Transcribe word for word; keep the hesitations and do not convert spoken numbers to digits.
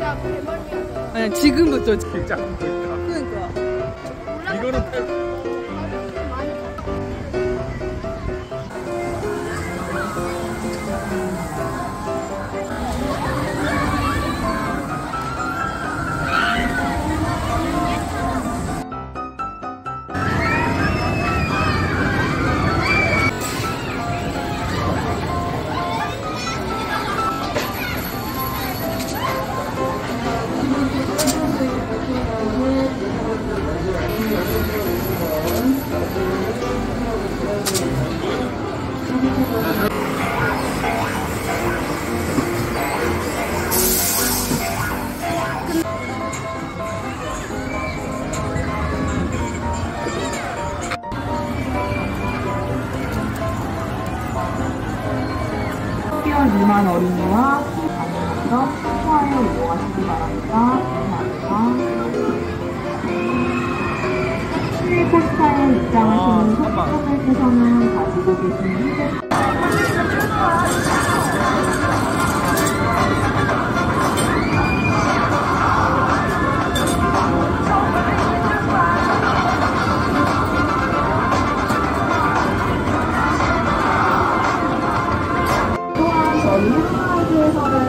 진짜 대머리여서. 아니 지금부터. 진짜 안 보인다. 그러니까. 이거는 탈. 십 개월 미만 어린이와 가능해서 소아에 이용하시기 바랍니다. 감사합니다. 실내코스타에 입장하시는 속도들께서는 가지고 계신 휴대 또한 저희 해피하이드에서는